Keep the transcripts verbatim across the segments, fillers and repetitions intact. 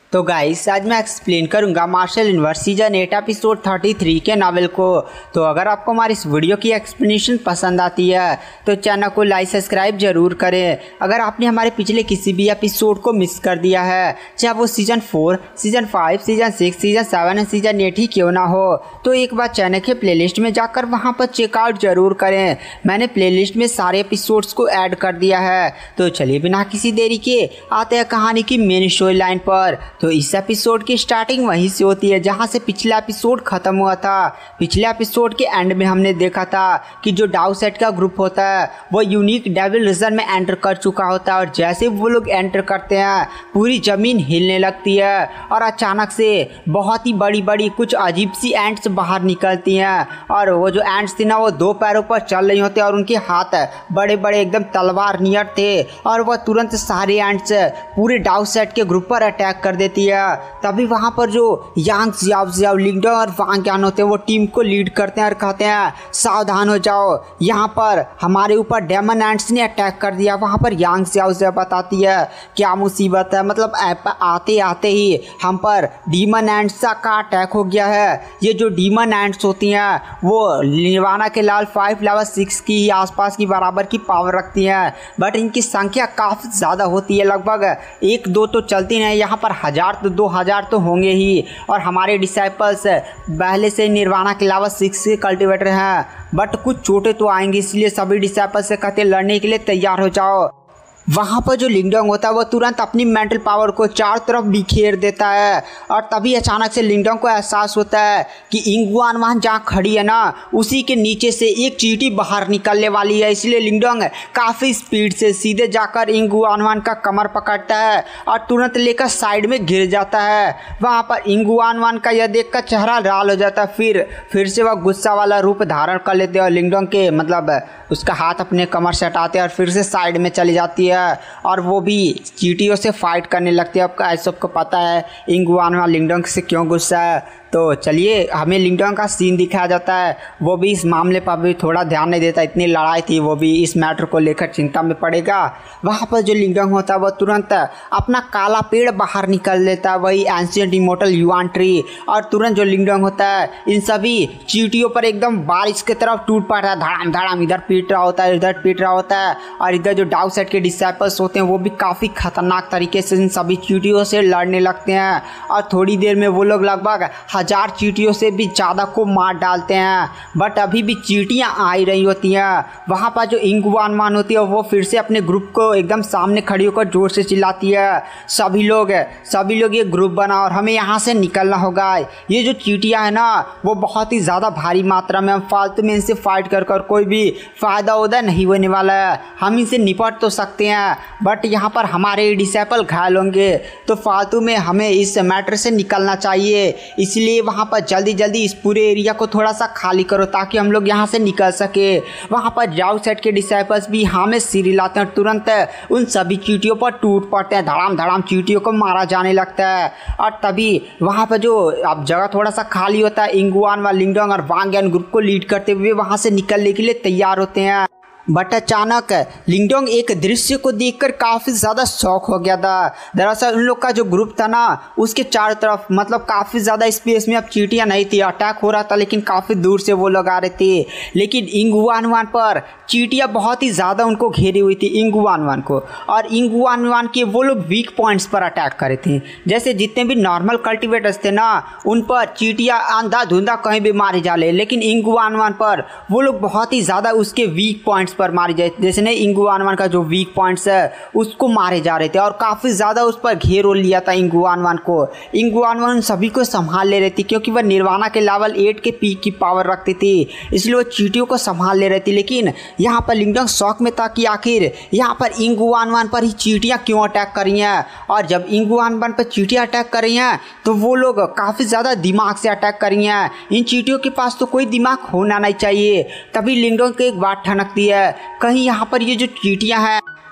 तो गाइस आज मैं एक्सप्लेन करूंगा Martial Universe season eight episode thirty three के नावल को। तो अगर आपको हमारी इस वीडियो की एक्सप्लेनेशन पसंद आती है तो चैनल को लाइक सब्सक्राइब जरूर करें। अगर आपने हमारे पिछले किसी भी एपिसोड को मिस कर दिया है, चाहे वो season four, season five, season six, season seven या सीजन एट ही क्यों ना हो, तो एक बार चैनल के प्लेलिस्ट में जाकर वहाँ पर चेकआउट जरूर करें। मैंने प्लेलिस्ट में सारे एपिसोड्स को ऐड कर दिया है। तो चलिए बिना किसी देरी के आते हैं कहानी की मेन स्टोरी लाइन पर। तो इस एपिसोड की स्टार्टिंग वहीं से होती है जहां से पिछला एपिसोड खत्म हुआ था। पिछले एपिसोड के एंड में हमने देखा था कि जो डाउ सेट का ग्रुप होता है वो यूनिक डेविल रीजन में एंटर कर चुका होता है, और जैसे वो लोग एंटर करते हैं पूरी जमीन हिलने लगती है और अचानक से बहुत ही बड़ी बड़ी कुछ अजीब सी एंट्स बाहर निकलती हैं। और वो जो एंट्स थी ना वो दो पैरों पर चल रही होती है और उनके हाथ बड़े बड़े एकदम तलवार नियर थे, और वह तुरंत सारे एंट्स पूरे डाउ सेट के ग्रुप पर अटैक कर देती है। तभी वहां पर जो यांग जियाओ जियाओ लिंगडोंग और वांग यान होते हैं वो टीम को लीड करते हैं और कहते हैं सावधान हो जाओ, यहाँ पर हमारे ऊपर डेमन एंट्स ने अटैक कर दिया। वहां पर यांग जियाओ जियाओ बताती है क्या मुसीबत है, मतलब आते आते ही हम पर डीमन एंट्स का अटैक हो गया है। ये जो डीमन एंट्स होती हैं वो निर्वाणा के लाल फाइव लेवल सिक्स की आसपास की बराबर की पावर रखती हैं, बट इनकी संख्या काफ़ी ज़्यादा होती है, लगभग एक दो तो चलती नहीं, यहाँ पर हज़ार तो दो हज़ार तो होंगे ही। और हमारे डिसाइपल्स पहले से निर्वाणा के अलावा सिक्स के कल्टिवेटर हैं, बट कुछ चोटें तो आएंगी, इसलिए सभी डिसाइपल्स से कहते लड़ने के लिए तैयार हो जाओ। वहाँ पर जो लिंगडोंग होता है वो तुरंत अपनी मेंटल पावर को चारों तरफ बिखेर देता है, और तभी अचानक से लिंगडोंग को एहसास होता है कि इंगुआन वहाँ जहाँ खड़ी है ना उसी के नीचे से एक चींटी बाहर निकलने वाली है। इसलिए लिंगडोंग काफ़ी स्पीड से सीधे जाकर इंगुआन का कमर पकड़ता है और तुरंत लेकर साइड में गिर जाता है। वहाँ पर इंगुआन का यह देख कर चेहरा लाल हो जाता है, फिर फिर से वह गुस्सा वाला रूप धारण कर लेते हैं और लिंगडोंग के मतलब उसका हाथ अपने कमर से हटाते हैं और फिर से साइड में चली जाती है और वो भी चींटियों से फाइट करने लगती है। अब सबको पता है इंगुआन लिंगडोंग से क्यों गुस्सा है। तो चलिए हमें लिंगडोंग का सीन दिखाया जाता है, वो भी इस मामले पर भी थोड़ा ध्यान नहीं देता, इतनी लड़ाई थी, वो भी इस मैटर को लेकर चिंता में पड़ेगा। वहाँ पर जो लिंगडोंग होता है वो तुरंत अपना काला पेड़ बाहर निकल लेता है, वही एंशिएंट इमोर्टल युआन ट्री, और तुरंत जो लिंगडोंग होता है इन सभी चींटियों पर एकदम बारिश की तरफ टूट पड़ता है, धड़ाम धड़ाम, इधर पीट रहा होता है इधर पीट रहा होता है। और इधर जो डाउ सेट के डिसाइपल्स होते हैं वो भी काफ़ी खतरनाक तरीके से इन सभी चींटियों से लड़ने लगते हैं, और थोड़ी देर में वो लोग लगभग हजार चींटियों से भी ज़्यादा को मार डालते हैं। बट अभी भी चींटियां आ ही रही होती हैं। वहाँ पर जो इंगुआन मान होती है वो फिर से अपने ग्रुप को एकदम सामने खड़ी होकर जोर से चिल्लाती है सभी लोग सभी लोग ये ग्रुप बना और हमें यहाँ से निकलना होगा। ये जो चींटियां है ना वो बहुत ही ज़्यादा भारी मात्रा में, हम फालतू में इनसे फाइट कर कर कोई भी फ़ायदा उदा नहीं होने वाला है। हम इनसे निपट तो सकते हैं बट यहाँ पर हमारे डिसाइपल घायल होंगे, तो फालतू में हमें इस मैटर से निकलना चाहिए। इसलिए वहाँ पर जल्दी जल्दी इस पूरे एरिया को थोड़ा सा खाली करो ताकि हम लोग यहाँ से निकल सके। वहाँ पर डाउ सेट के डिसाइपल्स भी हमें सिर हिलाते हैं, तुरंत उन सभी चींटियों पर टूट पड़ते हैं, धड़ाम धड़ाम चींटियों को मारा जाने लगता है। और तभी वहाँ पर जो अब जगह थोड़ा सा खाली होता है, इंगुआन व लिंगडोंग और वांग यान ग्रुप को लीड करते हुए वहाँ से निकलने के लिए तैयार होते हैं। बट अचानक लिंगडोंग एक दृश्य को देखकर काफ़ी ज़्यादा शॉक हो गया था। दरअसल उन लोग का जो ग्रुप था ना उसके चारों तरफ मतलब काफ़ी ज़्यादा स्पेस में अब चींटियां नहीं थी, अटैक हो रहा था लेकिन काफ़ी दूर से वो लोग आ रहे थे। लेकिन इंगुआन वान पर चींटियां बहुत ही ज़्यादा उनको घेरी हुई थी, इंगुआन वान को, और इंगुआन वान के वो लोग वीक पॉइंट्स पर अटैक करे थे। जैसे जितने भी नॉर्मल कल्टिवेटर्स थे ना उन पर चींटियां आंधा धुंधा कहीं भी मारी जा ले, लेकिन इंगुआन वान पर वो लोग बहुत ही ज़्यादा उसके वीक पॉइंट्स पर मारे जाए, जैसे नहीं इंगुआन का जो वीक पॉइंट्स है उसको मारे जा रहे थे, और काफ़ी ज़्यादा उस पर घेर लिया था इंगुआन को। इंगुआन सभी को संभाल ले रही थी क्योंकि वह निर्वाणा के लेवल एट के पीक की पावर रखती थी, इसलिए वो चींटियों को संभाल ले रही थी। लेकिन यहाँ पर लिंगडोंग शौक में था कि आखिर यहाँ पर इंगुआन पर ही चींटियाँ क्यों अटैक कर रही हैं, और जब इंगुआन पर चींटियाँ अटैक कर रही हैं तो वो लोग काफ़ी ज़्यादा दिमाग से अटैक कर रही हैं। इन चींटियों के पास तो कोई दिमाग होना नहीं चाहिए। तभी लिंगडोंग को एक बात ठनकती है, कहीं यहाँ पर ये जो चींटियाँ हैं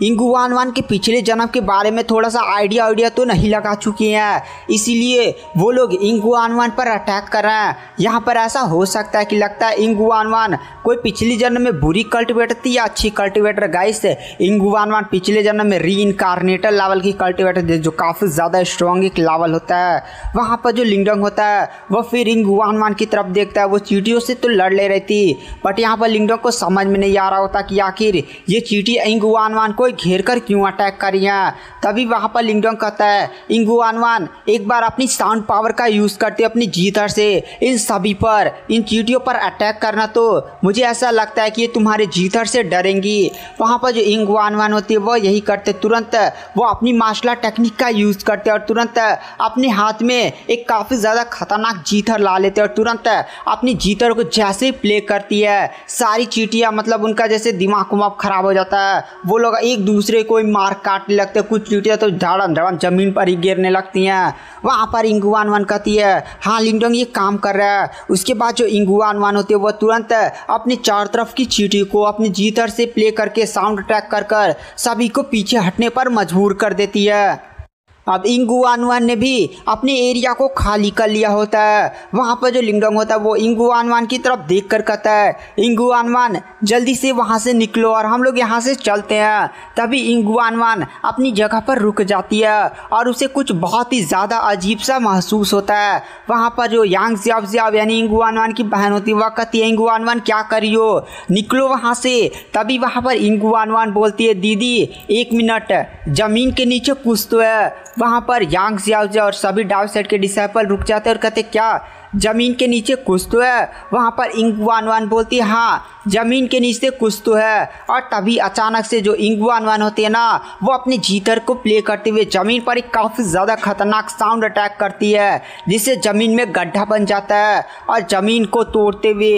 इंगू वान वान के पिछले जन्म के बारे में थोड़ा सा आइडिया आइडिया तो नहीं लगा चुके हैं, इसीलिए वो लोग इंगू वान वान पर अटैक कर रहे हैं। यहाँ पर ऐसा हो सकता है कि लगता है इंगू वान वान कोई पिछले जन्म में बुरी कल्टिवेटर थी या अच्छी कल्टिवेटर। गाइस इंगू वान वान पिछले जन्म में री इनकारनेटर लेवल की कल्टिवेटर जो काफ़ी ज़्यादा स्ट्रॉन्ग एक लेवल होता है। वहाँ पर जो लिंगडोंग होता है वो फिर इंगू वान वान की तरफ देखता है। वो चींटियों से तो लड़ ले रही थी, बट यहाँ पर लिंगडोंग को समझ में नहीं आ रहा होता कि आखिर ये चींटी इंगू वान वान को घेर कर क्यों अटैक कर रही है। तभी वहाँ पर लिंगडोंग कहता है इंगू वान वान एक बार अपनी साउंड पावर का यूज़ करते अपनी जीथर से इन सभी पर, इन चींटियों पर अटैक करना। तो मुझे ऐसा लगता है कि ये तुम्हारे जीथर से डरेंगी। वहाँ पर जो इंगू वान वान होती है वो यही करते, तुरंत वो अपनी मार्शल आर्ट टेक्निक का यूज़ करते और तुरंत अपने हाथ में एक काफ़ी ज़्यादा खतरनाक जीथर ला लेते और तुरंत अपनी जीथर को जैसे ही प्ले करती है सारी चींटियाँ मतलब उनका जैसे दिमाग उमाग खराब हो जाता है। वो लोग एक दूसरे को मार काटने लगते हैं, कुछ चींटियाँ तो धड़म धड़म जमीन पर ही गिरने लगती हैं। वहाँ पर इंगू वान वान कहती है हाँ लिंगडोंग ये काम कर रहा है। उसके बाद जो इंगू वान वान होती है वो तुरंत अपनी चार तरफ की चींटी को अपनी जीथर से प्ले करके साउंड अटैक कर कर सभी को पीछे हटने पर मजबूर कर देती है। अब इंगू वान वान ने भी अपने एरिया को खाली कर लिया होता है। वहाँ पर जो लिंगडोंग होता है वो इंगू वान वान की तरफ देख कर कहता है इंगू वान वान जल्दी से वहाँ से निकलो और हम लोग यहाँ से चलते हैं। तभी इंगू वान वान अपनी जगह पर रुक जाती है और उसे कुछ बहुत ही ज़्यादा अजीब सा महसूस होता है। वहाँ पर जो यांग ज़ियाव ज़ियाव यानी इंगू वान वान की बहन होती है वह कहती है इंगू वान वान क्या करी हो, निकलो वहाँ से। तभी वहाँ पर इंगू वान वान बोलती है दीदी एक मिनट, ज़मीन के नीचे कुछ तो है। वहाँ पर यांग ज़ियाव ज़ियाव और सभी डार्क साइड के डिसाइपल रुक जाते हैं और कहते क्या ज़मीन के नीचे कुछ तो है। वहाँ पर इंगू वान वान बोलती है हाँ ज़मीन के नीचे कुछ तो है। और तभी अचानक से जो इंगू वान वान होती है ना वो अपने जीथर को प्ले करते हुए ज़मीन पर एक काफ़ी ज़्यादा खतरनाक साउंड अटैक करती है जिससे ज़मीन में गड्ढा बन जाता है और ज़मीन को तोड़ते हुए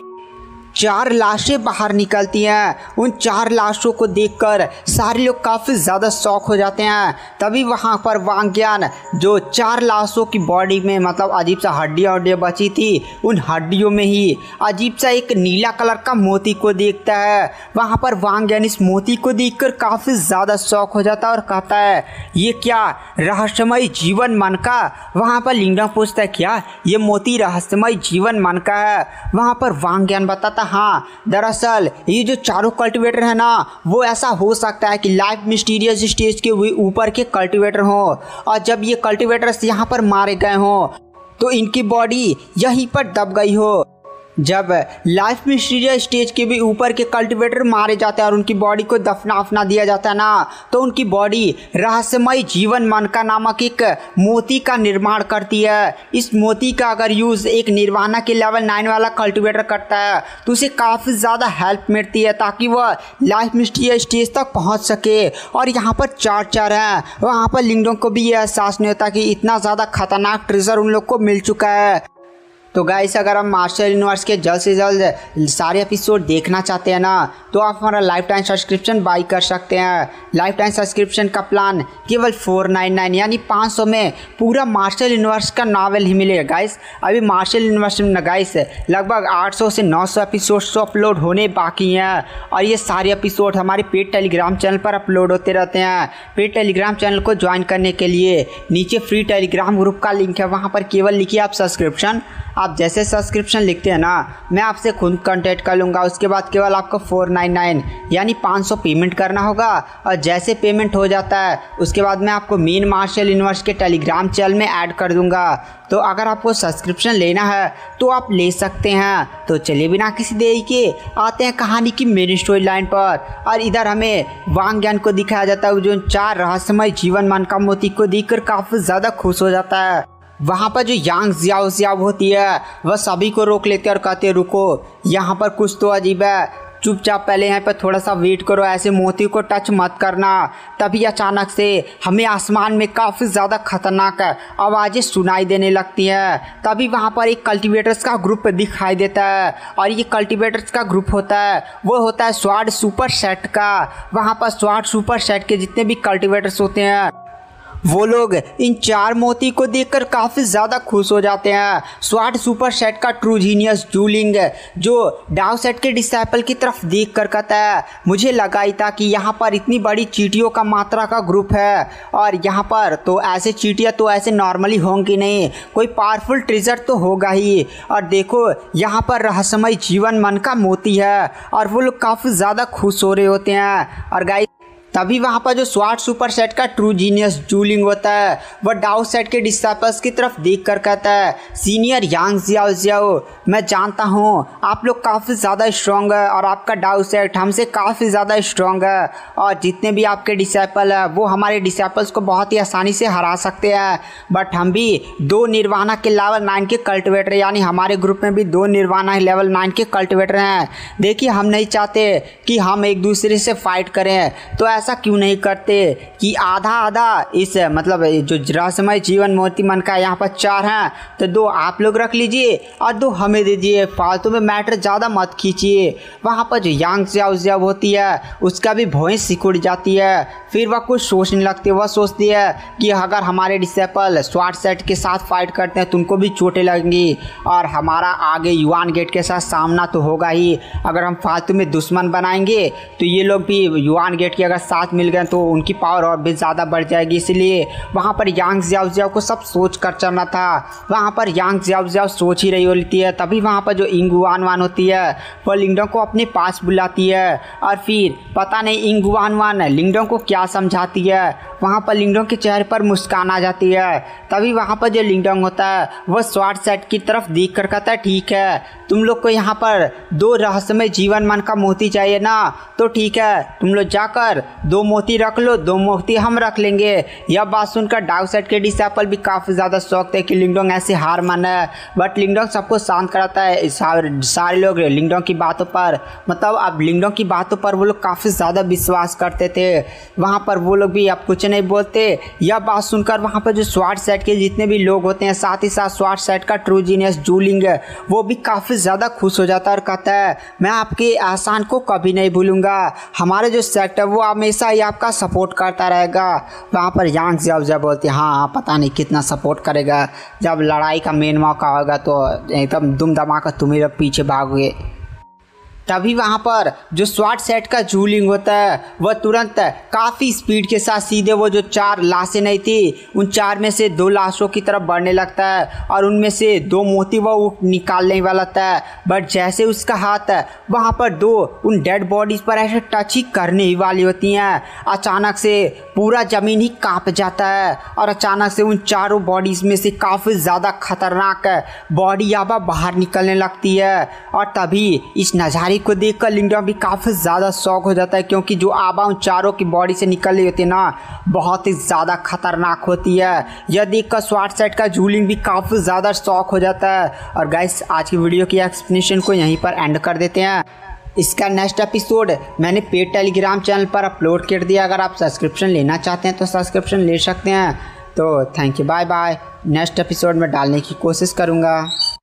चार लाशें बाहर निकलती हैं। उन चार लाशों को देखकर सारे लोग काफ़ी ज़्यादा शॉक हो जाते हैं। तभी वहाँ पर वांग यान जो चार लाशों की बॉडी में मतलब अजीब सा हड्डियाँ हड्डियाँ बची थी उन हड्डियों में ही अजीब सा एक नीला कलर का मोती को देखता है। वहाँ पर वांग यान इस मोती को देखकर काफ़ी ज़्यादा शॉक हो जाता है और कहता है ये क्या रहस्यमय जीवन मन का। वहाँ पर लिंगडोंग पूछता है क्या ये मोती रहस्यमय जीवन मन का है। वहाँ पर वांग यान बताता हाँ दरअसल ये जो चारों कल्टीवेटर है ना वो ऐसा हो सकता है कि लाइफ मिस्टीरियस स्टेज के ऊपर के कल्टीवेटर हो और जब ये कल्टीवेटर्स यहाँ पर मारे गए हों तो इनकी बॉडी यहीं पर दब गई हो। जब लाइफ मिस्टीरियस स्टेज के भी ऊपर के कल्टीवेटर मारे जाते हैं और उनकी बॉडी को दफना अफना दिया जाता है ना तो उनकी बॉडी रहस्यमय जीवन मन का नामक एक मोती का निर्माण करती है। इस मोती का अगर यूज़ एक निर्वाणा के लेवल नाइन वाला कल्टीवेटर करता है तो उसे काफ़ी ज़्यादा हेल्प मिलती है ताकि वह लाइफ मिस्टीरियस स्टेज तक पहुँच सके। और यहाँ पर चार चार हैं। वहाँ पर लिंगडोंग को भी यह एहसास नहीं होता कि इतना ज़्यादा खतरनाक ट्रेजर उन लोग को मिल चुका है। तो गाइस अगर हम मार्शल यूनिवर्स के जल्द से जल्द सारे एपिसोड देखना चाहते हैं ना तो आप हमारा लाइफ टाइम सब्सक्रिप्शन बाई कर सकते हैं। लाइफ टाइम सब्सक्रिप्शन का प्लान केवल फोर नाइन नाइन यानी पाँच सौ में पूरा मार्शल यूनिवर्स का नावल ही मिलेगा। गाइस अभी मार्शल यूनिवर्स में गाइस लगभग आठ सौ से नौ सौ एपिसोड तो अपलोड होने बाकी हैं और ये सारे एपिसोड हमारे पेड टेलीग्राम चैनल पर अपलोड होते रहते हैं। पेड टेलीग्राम चैनल को ज्वाइन करने के लिए नीचे फ्री टेलीग्राम ग्रुप का लिंक है, वहाँ पर केवल लिखिए आप सब्सक्रिप्शन। आप जैसे सब्सक्रिप्शन लिखते हैं ना मैं आपसे खुद कांटेक्ट कर लूँगा। उसके बाद केवल आपको फोर नाइन नाइन यानी पाँच सौ पेमेंट करना होगा और जैसे पेमेंट हो जाता है उसके बाद मैं आपको मेन मार्शल यूनिवर्स के टेलीग्राम चैनल में ऐड कर दूंगा। तो अगर आपको सब्सक्रिप्शन लेना है तो आप ले सकते हैं। तो चलिए बिना किसी देरी के आते हैं कहानी की मेन स्टोरी लाइन पर। और इधर हमें वांग यान को दिखाया जाता है जो चार रहस्यमय जीवन मन का मोती को देखकर काफ़ी ज़्यादा खुश हो जाता है। वहाँ पर जो यांग ज़ियाव ज़ियाव होती है वह सभी को रोक लेते और कहते रुको यहाँ पर कुछ तो अजीब है, चुपचाप पहले यहाँ पर थोड़ा सा वेट करो, ऐसे मोती को टच मत करना। तभी अचानक से हमें आसमान में काफ़ी ज़्यादा खतरनाक आवाज़ें सुनाई देने लगती हैं। तभी वहाँ पर एक कल्टीवेटर्स का ग्रुप दिखाई देता है और ये कल्टीवेटर्स का ग्रुप होता है वो होता है स्वाड सुपर सेट का। वहाँ पर स्वाड सुपर सेट के जितने भी कल्टीवेटर्स होते हैं वो लोग इन चार मोती को देखकर काफ़ी ज़्यादा खुश हो जाते हैं। स्वाट सुपर सेट का ट्रू जीनियस जूलिंग जो डाउ सेट के डिसाइपल की तरफ देख कर कहता है, मुझे लगा ही था कि यहाँ पर इतनी बड़ी चींटियों का मात्रा का ग्रुप है और यहाँ पर तो ऐसे चींटियाँ तो ऐसे नॉर्मली होंगी नहीं, कोई पावरफुल ट्रेजर तो होगा ही। और देखो यहाँ पर रहस्यमय जीवन मन का मोती है और वो लोग काफ़ी ज़्यादा खुश हो रहे होते हैं। और गाइस तभी वहाँ पर जो स्वाट सुपर सेट का ट्रू जीनियस जूलिंग होता है वह डाउ सेट के डिसाइपल्स की तरफ देख कर कहता है, सीनियर यांग जियाओ जियाओ, मैं जानता हूँ आप लोग काफ़ी ज़्यादा स्ट्रॉन्ग है और आपका डाउ सेट हमसे काफ़ी ज़्यादा स्ट्रॉन्ग है और जितने भी आपके डिसाइपल है वो हमारे डिसाइपल्स को बहुत ही आसानी से हरा सकते हैं। बट हम भी दो निर्वाणा के लेवल नाइन के कल्टिवेटर, यानी हमारे ग्रुप में भी दो निर्वाणा लेवल नाइन के कल्टिवेटर हैं। देखिए हम नहीं चाहते कि हम एक दूसरे से फाइट करें, तो ऐसा क्यों नहीं करते कि आधा आधा इस मतलब जो रहस्यमय जीवन मोती मन का यहाँ पर चार हैं तो दो आप लोग रख लीजिए और दो हमें दीजिए, फालतू में मैटर ज़्यादा मत खींचिए। वहाँ पर जो यांग जियाओ जियाओ होती है उसका भी भौंस सिकुड़ जाती है, फिर वह कुछ सोचने लगती है। वह सोचती है कि अगर हमारे डिसेपल स्वाट सेट के साथ फाइट करते हैं तो उनको भी चोटें लगेंगी और हमारा आगे युआन गेट के साथ सामना तो होगा ही। अगर हम फालतू में दुश्मन बनाएंगे तो ये लोग भी युआन गेट के अगर साथ मिल गए तो उनकी पावर और भी ज़्यादा बढ़ जाएगी। इसलिए वहाँ पर यांग जियाओ जियाओ को सब सोच कर चलना था। वहाँ पर यांग जियाओ जियाओ सोच ही रही होती है, तभी वहाँ पर जो इंगुआन वान होती है वह लिंगडोंग को अपने पास बुलाती है और फिर पता नहीं इंगुआन वान लिंगडोंग को क्या समझाती है। वहाँ पर लिंगडोंग के चेहरे पर मुस्कान आ जाती है। तभी वहाँ पर जो लिंगडोंग होता है वह स्वाट सेट की तरफ देख कर कहता है, ठीक है तुम लोग को यहाँ पर दो रहस्यमय जीवन मन का मोती चाहिए ना, तो ठीक है तुम लोग जाकर दो मोती रख लो, दो मोती हम रख लेंगे। यह बात सुनकर डाउ सेट के डिसाइपल भी काफ़ी ज़्यादा शौक थे कि लिंगडोंग ऐसे हार माना है। बट लिंगडोंग सबको शांत कराता है, सारे सारे लोग लिंगडोंग की बातों पर, मतलब अब लिंगडोंग की बातों पर वो लोग काफ़ी ज़्यादा विश्वास करते थे। वहाँ पर वो लोग भी अब कुछ नहीं बोलते। यह बात सुनकर वहाँ पर जो स्वाट सेट के जितने भी लोग होते हैं, साथ ही साथ स्वाट सेट का ट्रू जीनियस जूलिंग है वो भी काफ़ी ज़्यादा खुश हो जाता है और कहता है, मैं आपके एहसान को कभी नहीं भूलूंगा, हमारे जो सेट है वो हमेशा ही आपका सपोर्ट करता रहेगा। वहाँ पर यांग जियाओ जियाओ बोलते हैं, हाँ हाँ पता नहीं कितना सपोर्ट करेगा, जब लड़ाई का मेन मौका होगा तो एकदम दुम धमाका तुम ही लोग पीछे भागोगे। तभी वहाँ पर जो स्वाट सेट का जूलिंग होता है वह तुरंत काफ़ी स्पीड के साथ सीधे वो जो चार लाशें नहीं थी उन चार में से दो लाशों की तरफ बढ़ने लगता है और उनमें से दो मोती वह निकालने वाला था। बट जैसे उसका हाथ वहाँ पर दो उन डेड बॉडीज़ पर ऐसे टच ही करने ही वाली होती हैं, अचानक से पूरा ज़मीन ही काँप जाता है और अचानक से उन चारों बॉडीज़ में से काफ़ी ज़्यादा खतरनाक बॉडी याबा बाहर निकलने लगती है। और तभी इस नज़ारे को देखकर लिंगडोंग भी काफ़ी ज़्यादा शौक हो जाता है, क्योंकि जो आबा उन चारों की बॉडी से निकल रही होती है ना बहुत ही ज़्यादा खतरनाक होती है। यह देखकर स्वाट सेट का जूलिंग भी काफ़ी ज़्यादा शौक हो जाता है। और गाइस आज की वीडियो की एक्सप्लेनेशन को यहीं पर एंड कर देते हैं। इसका नेक्स्ट एपिसोड मैंने पेड टेलीग्राम चैनल पर अपलोड कर दिया, अगर आप सब्सक्रिप्शन लेना चाहते हैं तो सब्सक्रिप्शन ले सकते हैं। तो thank you, bye bye. Next episode में डालने की कोशिश करूँगा।